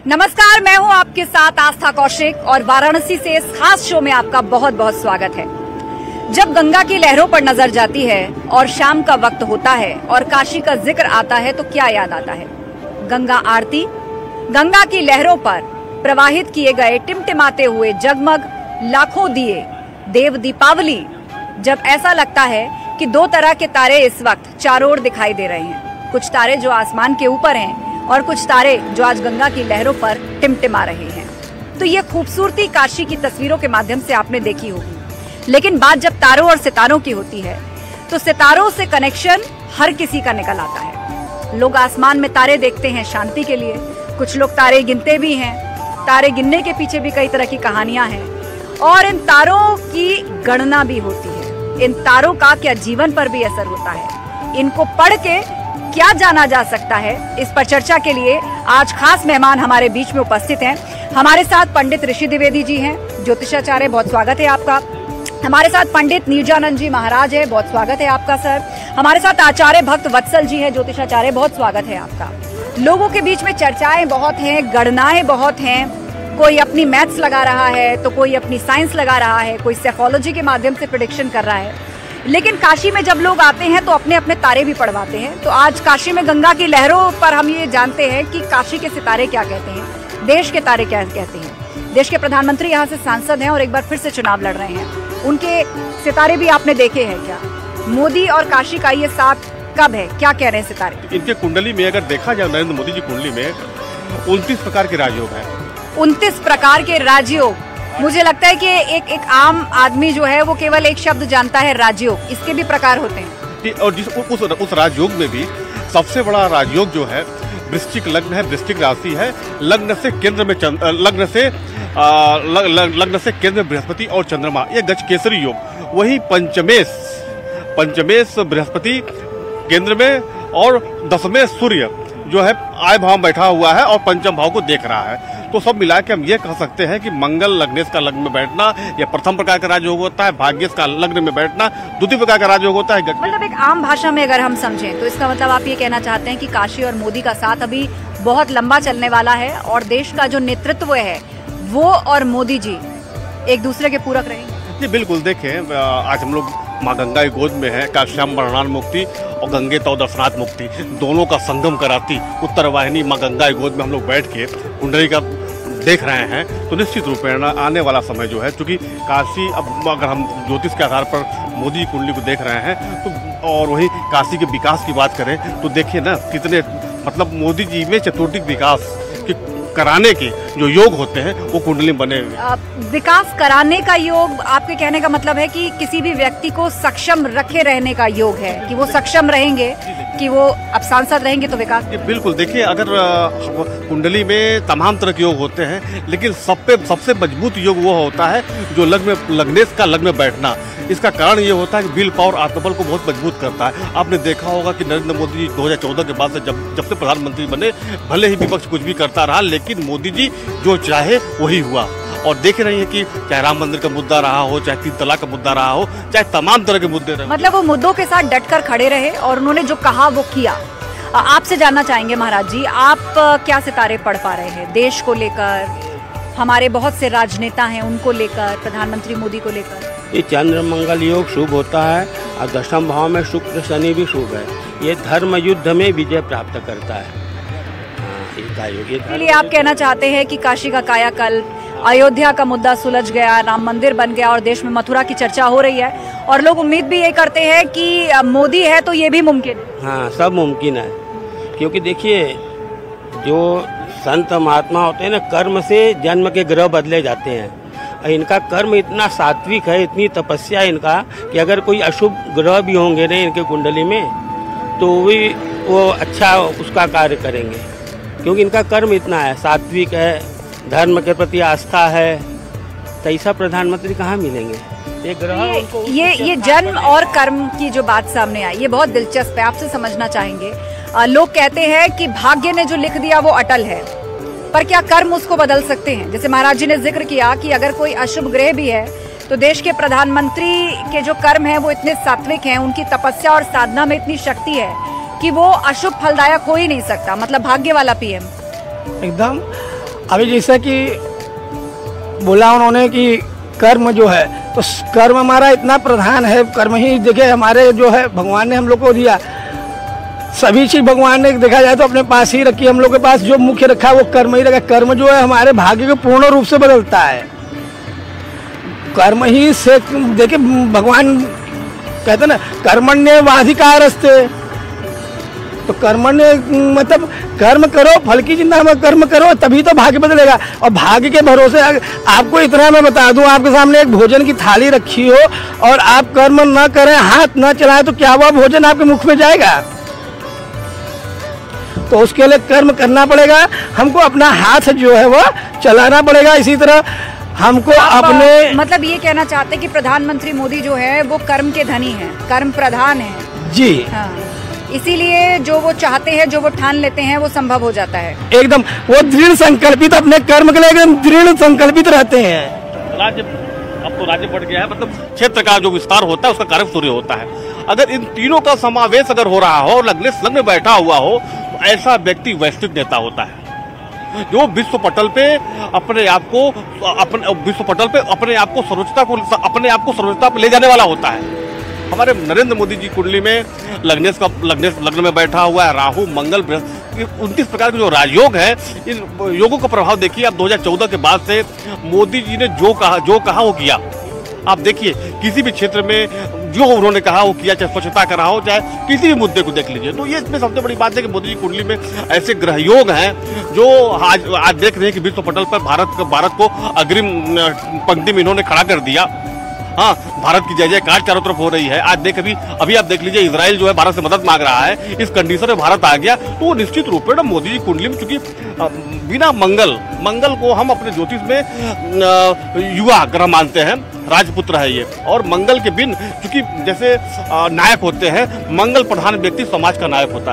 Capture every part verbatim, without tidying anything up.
नमस्कार, मैं हूं आपके साथ आस्था कौशिक और वाराणसी से इस खास शो में आपका बहुत बहुत स्वागत है। जब गंगा की लहरों पर नजर जाती है और शाम का वक्त होता है और काशी का जिक्र आता है तो क्या याद आता है? गंगा आरती, गंगा की लहरों पर प्रवाहित किए गए टिमटिमाते हुए जगमग लाखों दिए, देव दीपावली। जब ऐसा लगता है कि दो तरह के तारे इस वक्त चारों ओर दिखाई दे रहे हैं, कुछ तारे जो आसमान के ऊपर हैं और कुछ तारे जो आज गंगा की लहरों पर टिमटिमा रहे हैं। तो ये खूबसूरती काशी की तस्वीरों के माध्यम से आपने देखी होगी, लेकिन बात जब तारों और सितारों की होती है तो सितारों से कनेक्शन हर किसी का निकल आता है। लोग आसमान में तारे देखते हैं शांति के लिए, कुछ लोग तारे गिनते भी हैं। तारे गिनने के पीछे भी कई तरह की कहानियां हैं और इन तारों की गणना भी होती है। इन तारों का क्या जीवन पर भी असर होता है, इनको पढ़ के क्या जाना जा सकता है, इस पर चर्चा के लिए आज खास मेहमान हमारे बीच में उपस्थित हैं। हमारे साथ पंडित ऋषि द्विवेदी जी हैं, ज्योतिषाचार्य, बहुत स्वागत है आपका। हमारे साथ पंडित नीरजानंद जी महाराज है, बहुत स्वागत है आपका सर। हमारे साथ आचार्य भक्त वत्सल जी है, ज्योतिषाचार्य, बहुत स्वागत है आपका। लोगों के बीच में चर्चाएं बहुत हैं, गणनाएं बहुत हैं। कोई अपनी मैथ्स लगा रहा है तो कोई अपनी साइंस लगा रहा है, कोई साइकोलॉजी के माध्यम से प्रेडिक्शन कर रहा है। लेकिन काशी में जब लोग आते हैं तो अपने अपने तारे भी पढ़वाते हैं। तो आज काशी में गंगा की लहरों पर हम ये जानते हैं कि काशी के सितारे क्या कहते हैं, देश के तारे क्या कहते हैं। देश के प्रधानमंत्री यहाँ से सांसद हैं और एक बार फिर से चुनाव लड़ रहे हैं। उनके सितारे भी आपने देखे हैं क्या? मोदी और काशी का ये साथ कब है, क्या कह रहे हैं सितारे? इनके कुंडली में अगर देखा जाए, नरेंद्र मोदी जी कुंडली में उनतीस प्रकार के राजयोग है। उनतीस प्रकार के राजयोग। मुझे लगता है कि एक एक आम आदमी जो है वो केवल एक शब्द जानता है, राजयोग। इसके भी प्रकार होते हैं और जिस उस उस राजयोग में भी सबसे बड़ा राजयोग जो है वृश्चिक लग्न है, वृश्चिक राशि है। लग्न से केंद्र में लग्न से आ, लग, लग, लग्न से केंद्र में बृहस्पति और चंद्रमा, ये गज केसरी योग। वही पंचमेश पंचमेश बृहस्पति केंद्र में और दसवें सूर्य जो है आय भाव बैठा हुआ है और पंचम भाव को देख रहा है। तो सब मिला के हम ये कह सकते हैं कि मंगल लग्नेश का लग्न में बैठना यह प्रथम प्रकार का राजयोग होता है, भाग्येश का लग्न में बैठना द्वितीय प्रकार का राजयोग होता है। मतलब एक आम भाषा में अगर हम समझें तो इसका मतलब आप ये कहना चाहते हैं कि काशी और मोदी का साथ अभी बहुत लंबा चलने वाला है और देश का जो नेतृत्व है वो और मोदी जी एक दूसरे के पूरक रहेंगे। जी बिल्कुल। देखें, आज हम लोग माँ गंगा की गोद में है, काश्याम वर्णान मुक्ति और गंगे तो दर्शनाथ मुक्ति, दोनों का संगम कराती उत्तर वाहिनी माँ गंगा की गोद में हम लोग बैठ के कुंडली का देख रहे हैं। तो निश्चित रूप में आने वाला समय जो है, चूंकि काशी, अब अगर हम ज्योतिष के आधार पर मोदी कुंडली को देख रहे हैं तो, और वही काशी के विकास की बात करें तो देखिए ना कितने, मतलब मोदी जी में चतुर्दिक विकास कराने के जो योग होते हैं वो कुंडली बने हुए। विकास कराने का योग, आपके कहने का मतलब है कि किसी भी व्यक्ति को सक्षम रखे रहने का योग है, कि वो सक्षम रहेंगे, कि वो अब सांसद रहेंगे तो विकास। बिल्कुल। देखिए, अगर कुंडली में तमाम तरह के योग होते हैं, लेकिन सब पे सबसे मजबूत योग वो होता है जो लग्न लग्नेश का लग्न में बैठना। इसका कारण ये होता है कि विल पावर, आत्मबल को बहुत मजबूत करता है। आपने देखा होगा कि नरेंद्र मोदी जी दो हज़ार चौदह के बाद से जब जब से प्रधानमंत्री बने, भले ही विपक्ष कुछ भी करता रहा, लेकिन मोदी जी जो चाहे वही हुआ। और देख रही है कि चाहे राम मंदिर का मुद्दा रहा हो, चाहे तीन तलाक का मुद्दा रहा हो, चाहे तमाम तरह के मुद्दे रहे, मतलब वो मुद्दों के साथ डटकर खड़े रहे और उन्होंने जो कहा वो किया। आपसे जानना चाहेंगे महाराज जी, आप क्या सितारे पढ़ पा रहे हैं देश को लेकर? हमारे बहुत से राजनेता हैं, उनको लेकर, प्रधानमंत्री मोदी को लेकर। ये चंद्र मंगल योग शुभ होता है और दशम भाव में शुक्र शनि भी शुभ है। ये धर्म युद्ध में विजय प्राप्त करता है। इसलिए आप कहना चाहते हैं कि काशी का कायाकल्प, अयोध्या का मुद्दा सुलझ गया, राम मंदिर बन गया और देश में मथुरा की चर्चा हो रही है और लोग उम्मीद भी ये करते हैं कि मोदी है तो ये भी मुमकिन है। हाँ, सब मुमकिन है। क्योंकि देखिए, जो संत महात्मा होते हैं ना, कर्म से जन्म के ग्रह बदले जाते हैं। इनका कर्म इतना सात्विक है, इतनी तपस्या इनका, कि अगर कोई अशुभ ग्रह भी होंगे ना इनके कुंडली में तो भी वो अच्छा उसका कार्य करेंगे, क्योंकि इनका कर्म इतना है, सात्विक है, धर्म के प्रति आस्था है। तो ऐसा प्रधानमंत्री कहाँ मिलेंगे? ये ग्रह ये ये, ये जन्म और कर्म की जो बात सामने आई, ये बहुत दिलचस्प है, आपसे समझना चाहेंगे। आ, लोग कहते हैं कि भाग्य ने जो लिख दिया वो अटल है, पर क्या कर्म उसको बदल सकते हैं? जैसे महाराज जी ने जिक्र किया कि अगर कोई अशुभ ग्रह भी है तो देश के प्रधानमंत्री के जो कर्म हैं वो इतने सात्विक हैं, उनकी तपस्या और साधना में इतनी शक्ति है कि वो अशुभ फलदायक हो ही नहीं सकता। मतलब भाग्य वाला पीएम। एकदम अभी जैसा कि बोला उन्होंने कि कर्म जो है, तो कर्म हमारा इतना प्रधान है, कर्म ही देखिए हमारे जो है भगवान ने हम लोग को दिया, सभी चीज भगवान ने देखा जाए तो अपने पास ही रखी। हम लोग के पास जो मुख्य रखा है वो कर्म ही रखा। कर्म जो है हमारे भाग्य को पूर्ण रूप से बदलता है। कर्म ही से देखिए भगवान कहते ना कर्मण्य वाधिकारस्ते, तो कर्मण्य मतलब कर्म करो, फल की चिंता मत, कर्म करो तभी तो भाग्य बदलेगा। और भाग्य के भरोसे आपको इतना मैं बता दूं, आपके सामने एक भोजन की थाली रखी हो और आप कर्म न करें, हाथ न चलाएं, तो क्या वह भोजन आपके मुख में जाएगा? तो उसके लिए कर्म करना पड़ेगा, हमको अपना हाथ जो है वो चलाना पड़ेगा। इसी तरह हमको अपने मतलब ये कहना चाहते हैं कि प्रधानमंत्री मोदी जो है वो कर्म के धनी हैं, कर्म प्रधान हैं। जी हाँ, इसीलिए जो वो चाहते हैं, जो वो ठान लेते हैं, वो संभव हो जाता है। एकदम वो दृढ़ संकल्पित, अपने कर्म के लिए एकदम दृढ़ संकल्पित रहते हैं। राज्य अब तो राज्य बढ़ गया है, मतलब क्षेत्र का जो विस्तार होता है उसका कार्य सूर्य होता है। अगर इन तीनों का समावेश अगर हो रहा हो और लगने लग में बैठा हुआ हो, तो ऐसा व्यक्ति वैश्विक नेता होता है, जो विश्व पटल पे अपने आप को अपने विश्व पटल पे अपने आप को सर्वोच्चता को अपने आप को सर्वोच्चता पे ले जाने वाला होता है। हमारे नरेंद्र मोदी जी कुंडली में लग्नेश का लग्नेश लग्न में बैठा हुआ है राहु, मंगल, उनतीस प्रकार के जो राजयोग है, इन योगों का प्रभाव देखिए। अब दो हज़ार चौदह के बाद से मोदी जी ने जो कहा जो कहा वो किया। आप देखिए किसी भी क्षेत्र में जो उन्होंने कहा वो किया, चाहे स्वच्छता का रहा हो, चाहे किसी भी मुद्दे को देख लीजिए। तो ये इसमें सबसे बड़ी बात है कि मोदी जी कुंडली में ऐसे ग्रह योग हैं जो आज आज देख रहे हैं कि विश्व पटल पर भारत भारत को अग्रिम पंक्ति में इन्होंने खड़ा कर दिया। हाँ, भारत की जय जयकार चारों तरफ हो रही है। आज देख अभी अभी आप देख लीजिए, इजराइल जो है भारत से मदद मांग रहा है। इस कंडीशन में भारत आ गया, तो निश्चित रूप से ना मोदी जी कुंडली में, चूंकि बिना मंगल मंगल को हम अपने ज्योतिष में युवा ग्रह मानते हैं, राजपुत्र है ये, और मंगल के बिन चूंकि जैसे नायक होते हैं, मंगल प्रधान व्यक्ति समाज का नायक होता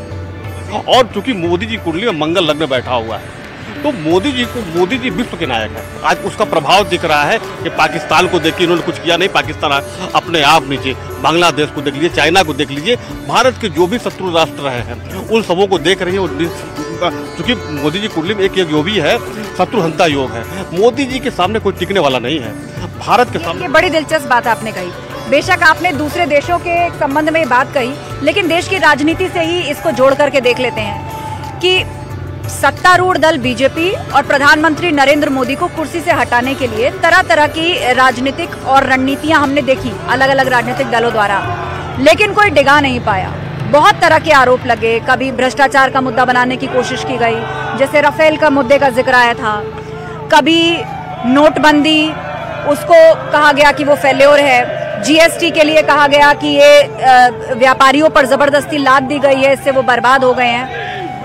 है। और चूंकि मोदी जी कुंडली में मंगल लग्न में बैठा हुआ है, तो मोदी जी को मोदी जी विश्व के नायक है। आज उसका प्रभाव दिख रहा है कि पाकिस्तान को देखिए, इन्होंने कुछ किया नहीं, पाकिस्तान अपने आप नीचे, बांग्लादेश को देख लीजिए, चाइना को देख लीजिए, भारत के जो भी शत्रु राष्ट्र रहे हैं उन सबों को देख रही है। क्योंकि मोदी जी कुंडली में एक योग भी है, शत्रुहंता योग है। मोदी जी के सामने कोई टिकने वाला नहीं है भारत के सामने। ये बड़ी दिलचस्प बात आपने कही। बेशक आपने दूसरे देशों के संबंध में बात कही, लेकिन देश की राजनीति से ही इसको जोड़ करके देख लेते हैं कि सत्तारूढ़ दल बीजेपी और प्रधानमंत्री नरेंद्र मोदी को कुर्सी से हटाने के लिए तरह तरह की राजनीतिक और रणनीतियां हमने देखी अलग अलग राजनीतिक दलों द्वारा, लेकिन कोई डिगा नहीं पाया। बहुत तरह के आरोप लगे, कभी भ्रष्टाचार का मुद्दा बनाने की कोशिश की गई, जैसे राफेल का मुद्दे का जिक्र आया था, कभी नोटबंदी, उसको कहा गया कि वो फेल्योर है, जीएसटी के लिए कहा गया कि ये व्यापारियों पर जबरदस्ती लाद दी गई है, इससे वो बर्बाद हो गए हैं।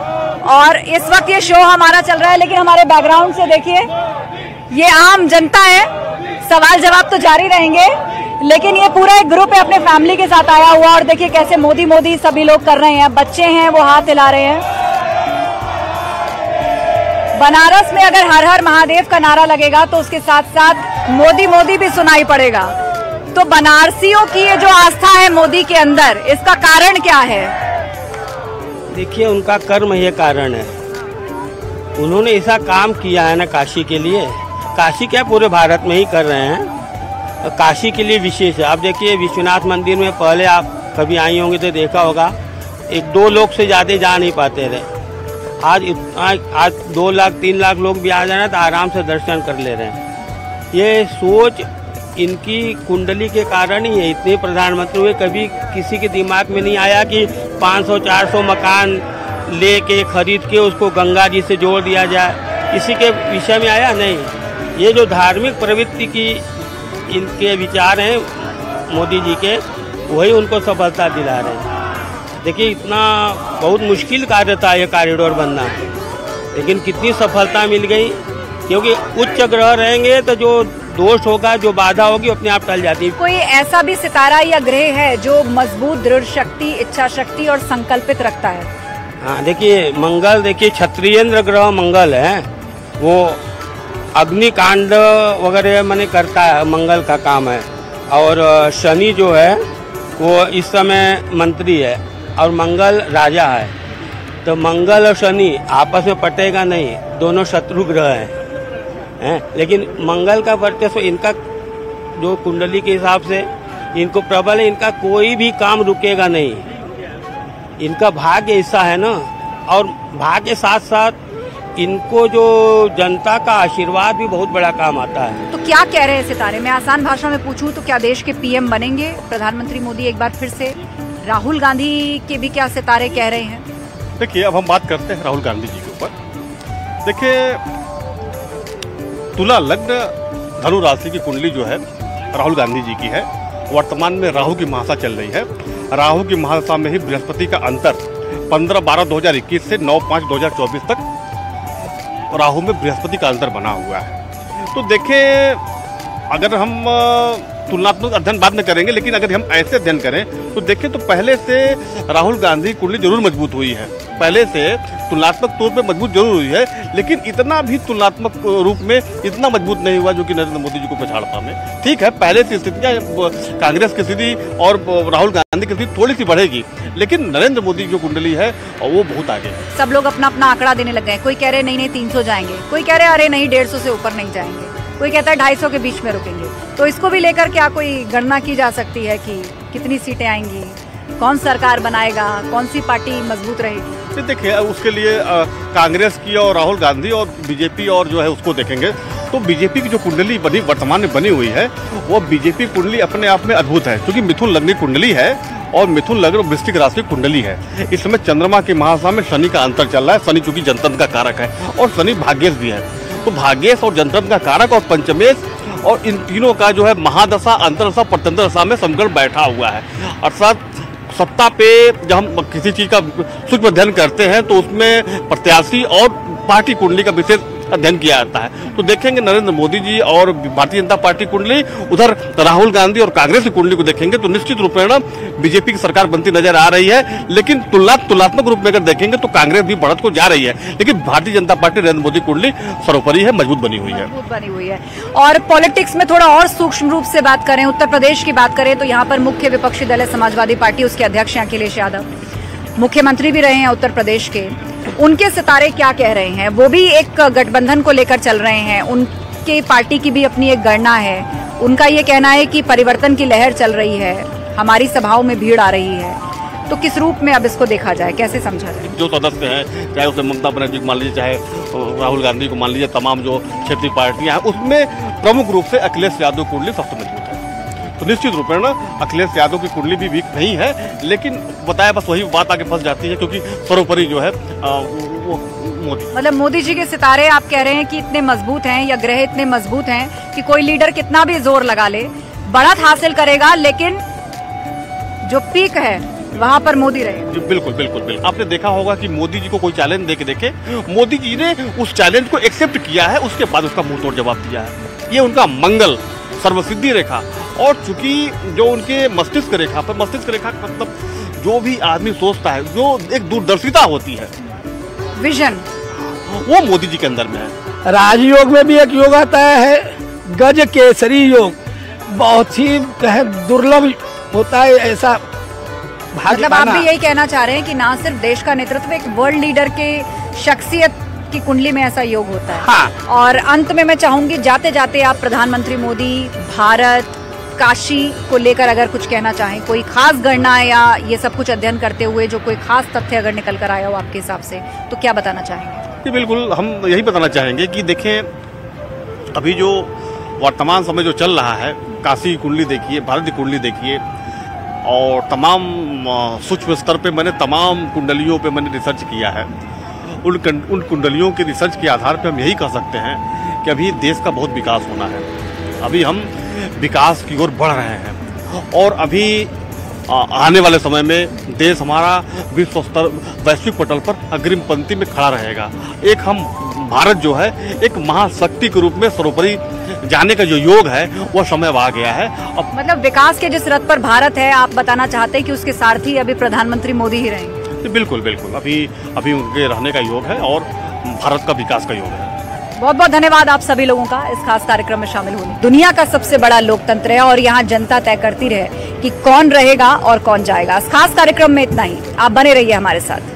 और इस वक्त ये शो हमारा चल रहा है, लेकिन हमारे बैकग्राउंड से देखिए, ये आम जनता है, सवाल जवाब तो जारी रहेंगे, लेकिन ये पूरा एक ग्रुप है अपने फैमिली के साथ आया हुआ, और देखिए कैसे मोदी मोदी सभी लोग कर रहे हैं। बच्चे हैं वो हाथ हिला रहे हैं। बनारस में अगर हर हर महादेव का नारा लगेगा तो उसके साथ साथ मोदी मोदी भी सुनाई पड़ेगा। तो बनारसियों की ये जो आस्था है मोदी के अंदर, इसका कारण क्या है? देखिए, उनका कर्म ये कारण है। उन्होंने ऐसा काम किया है ना काशी के लिए, काशी क्या पूरे भारत में ही कर रहे हैं, काशी के लिए विशेष है। आप देखिए विश्वनाथ मंदिर में पहले आप कभी आई होंगे तो देखा होगा, एक दो लोग से ज़्यादा जा नहीं पाते रहे। आज आज, आज दो लाख तीन लाख लोग भी आ जाए तो आराम से दर्शन कर ले रहे हैं। ये सोच इनकी कुंडली के कारण ही है। इतने प्रधानमंत्री हुए, कभी किसी के दिमाग में नहीं आया कि पाँच सौ चार सौ मकान लेके खरीद के उसको गंगा जी से जोड़ दिया जाए, किसी के विषय में आया नहीं। ये जो धार्मिक प्रवृत्ति की इनके विचार हैं मोदी जी के, वही उनको सफलता दिला रहे हैं। देखिए, इतना बहुत मुश्किल कार्य था ये कॉरिडोर बनना, लेकिन कितनी सफलता मिल गई, क्योंकि उच्च ग्रह रहेंगे तो जो दोष होगा, जो बाधा होगी, अपने आप टल जाती है। कोई ऐसा भी सितारा या ग्रह है जो मजबूत दृढ़ शक्ति, इच्छा शक्ति और संकल्पित रखता है? हाँ, देखिए मंगल, देखिए क्षत्रियेंद्र ग्रह मंगल है, वो अग्निकांड वगैरह मैंने करता है, मंगल का काम है। और शनि जो है वो इस समय मंत्री है, और मंगल राजा है। तो मंगल और शनि आपस में पटेगा नहीं, दोनों शत्रु ग्रह हैं, हैं? लेकिन मंगल का वर्चस्व इनका जो कुंडली के हिसाब से इनको प्रबल है, इनका कोई भी काम रुकेगा नहीं, इनका भाग्य ऐसा है ना। और भाग्य के साथ साथ इनको जो जनता का आशीर्वाद भी बहुत बड़ा काम आता है। तो क्या कह रहे हैं सितारे? मैं आसान भाषा में पूछूं तो क्या देश के पीएम बनेंगे प्रधानमंत्री मोदी एक बार फिर से? राहुल गांधी के भी क्या सितारे कह रहे हैं? देखिए, अब हम बात करते हैं राहुल गांधी जी के ऊपर। देखिए, तुला लग्न धनु राशि की कुंडली जो है राहुल गांधी जी की है। वर्तमान में राहु की महादशा चल रही है। राहु की महादशा में ही बृहस्पति का अंतर पंद्रह बारह दो हजार इक्कीस से नौ पाँच दो हजार चौबीस तक राहु में बृहस्पति का अंतर बना हुआ है। तो देखें, अगर हम तुलनात्मक अध्ययन बाद में करेंगे, लेकिन अगर हम ऐसे अध्ययन करें तो देखें तो पहले से राहुल गांधी कुंडली जरूर मजबूत हुई है, पहले से तुलनात्मक तौर पे मजबूत जरूर हुई है, लेकिन इतना भी तुलनात्मक रूप में इतना मजबूत नहीं हुआ जो कि नरेंद्र मोदी जी को पछाड़ता में। ठीक है, पहले से स्थितियाँ कांग्रेस की स्थिति और राहुल गांधी की स्थिति थोड़ी सी बढ़ेगी, लेकिन नरेंद्र मोदी जो कुंडली है वो बहुत आगे है। सब लोग अपना अपना आंकड़ा देने लग गए। कोई कह रहे नहीं नहीं तीन सौ जाएंगे, कोई कह रहे अरे नहीं डेढ़ सौ से ऊपर नहीं जाएंगे, कोई कहता है ढाई सौ के बीच में रुकेंगे। तो इसको भी लेकर क्या कोई गणना की जा सकती है कि कितनी सीटें आएंगी, कौन सरकार बनाएगा, कौन सी पार्टी मजबूत रहेगी? देखिए, उसके लिए कांग्रेस की और राहुल गांधी और बीजेपी और जो है उसको देखेंगे तो बीजेपी की जो कुंडली बनी वर्तमान में बनी हुई है वो बीजेपी कुंडली अपने आप में अद्भुत है, क्योंकि मिथुन लग्न कुंडली है और मिथुन लग्न वृश्चिक राशि कुंडली है। इस समय चंद्रमा की महादशा में शनि का अंतर चल रहा है। शनि चूंकि जनतंत्र का कारक है और शनि भाग्येश भी है, तो भाग्येश और जनतंत्र का कारक और पंचमेश और इन तीनों का जो है महादशा, अंतरदशा, परतंत्र दशा में समगण बैठा हुआ है। अर्थात सत्ता पे जब हम किसी चीज का सूक्ष्म अध्ययन करते हैं तो उसमें प्रत्याशी और पार्टी कुंडली का विशेष अध्ययन किया जाता है। तो देखेंगे नरेंद्र मोदी जी और भारतीय जनता पार्टी कुंडली, उधर राहुल गांधी और कांग्रेस की कुंडली को देखेंगे तो निश्चित रूप में बीजेपी की सरकार बनती नजर आ रही है। लेकिन तुलना तुलनात्मक रूप में अगर देखेंगे तो कांग्रेस भी बढ़त को जा रही है, लेकिन भारतीय जनता पार्टी नरेंद्र मोदी कुंडली सर्वोपरि है, मजबूत बनी हुई है मजबूत बनी हुई है। और पॉलिटिक्स में थोड़ा और सूक्ष्म रूप से बात करें, उत्तर प्रदेश की बात करें तो यहाँ पर मुख्य विपक्षी दल है समाजवादी पार्टी, उसके अध्यक्ष हैं अखिलेश यादव, मुख्यमंत्री भी रहे हैं उत्तर प्रदेश के। उनके सितारे क्या कह रहे हैं? वो भी एक गठबंधन को लेकर चल रहे हैं, उनके पार्टी की भी अपनी एक गणना है। उनका ये कहना है कि परिवर्तन की लहर चल रही है, हमारी सभाओं में भीड़ आ रही है। तो किस रूप में अब इसको देखा जाए, कैसे समझा जाए? जो सदस्य हैं, चाहे उसे ममता बनर्जी को मान लीजिए, चाहे राहुल गांधी को मान लीजिए, तमाम जो क्षेत्रीय पार्टियां हैं उसमें प्रमुख रूप से अखिलेश यादव कुंडली सबसे मजबूत है। तो निश्चित रूप में ना अखिलेश यादव की कुंडली भी वीक नहीं है, लेकिन बताया बस वही बात आगे फंस जाती है, क्योंकि सर्वोपरि जो है आ, वो मोदी। मतलब मोदी जी के सितारे आप कह रहे हैं कि इतने मजबूत हैं या ग्रह इतने मजबूत हैं कि कोई लीडर कितना भी जोर लगा ले बढ़त हासिल करेगा, लेकिन जो पीक है वहाँ पर मोदी रहेगा। बिल्कुल बिल्कुल बिल्कुल। आपने देखा होगा कि मोदी जी को कोई चैलेंज दे के देखे, मोदी जी ने उस चैलेंज को एक्सेप्ट किया है, उसके बाद उसका मुंह तोड़ जवाब दिया है। ये उनका मंगल सर्वसिद्धि रेखा, और चूंकि जो उनके मस्तिष्क रेखा पर, मस्तिष्क रेखा मतलब जो भी आदमी सोचता है, जो एक दूरदर्शिता होती है, विजन, वो मोदी जी के अंदर में है। राजयोग में भी एक योग आता है गज केसरी योग, बहुत ही दुर्लभ होता है ऐसा। मतलब आप भी यही कहना चाह रहे हैं कि ना सिर्फ देश का नेतृत्व, एक वर्ल्ड लीडर के शख्सियत की कुंडली में ऐसा योग होता है। हाँ। और अंत में मैं चाहूंगी जाते जाते आप प्रधानमंत्री मोदी, भारत, काशी को लेकर अगर कुछ कहना चाहें, कोई खास गणना या ये सब कुछ अध्ययन करते हुए जो कोई खास तथ्य अगर निकल कर आया हो आपके हिसाब से, तो क्या बताना चाहेंगे? बिल्कुल, हम यही बताना चाहेंगे कि देखें, अभी जो वर्तमान समय जो चल रहा है, काशी की कुंडली देखिए, भारत की कुंडली देखिए, और तमाम सूक्ष्म स्तर पे मैंने तमाम कुंडलियों पे मैंने रिसर्च किया है। उन उन कुंडलियों के रिसर्च के आधार पे हम यही कह सकते हैं कि अभी देश का बहुत विकास होना है, अभी हम विकास की ओर बढ़ रहे हैं, और अभी आने वाले समय में देश हमारा विश्व स्तर, वैश्विक पटल पर अग्रिम पंक्ति में खड़ा रहेगा। एक हम भारत जो है एक महाशक्ति के रूप में सर्वोपरि जाने का जो योग है वो समय आ गया है। अब मतलब विकास के जिस रथ पर भारत है, आप बताना चाहते हैं कि उसके सारथी अभी प्रधानमंत्री मोदी ही रहेंगे? बिल्कुल बिल्कुल, अभी अभी उनके रहने का योग है और भारत का विकास का योग है। बहुत बहुत धन्यवाद आप सभी लोगों का इस खास कार्यक्रम में शामिल होने। दुनिया का सबसे बड़ा लोकतंत्र है और यहाँ जनता तय करती रहे कि कौन रहेगा और कौन जाएगा। इस खास कार्यक्रम में इतना ही, आप बने रहिए हमारे साथ।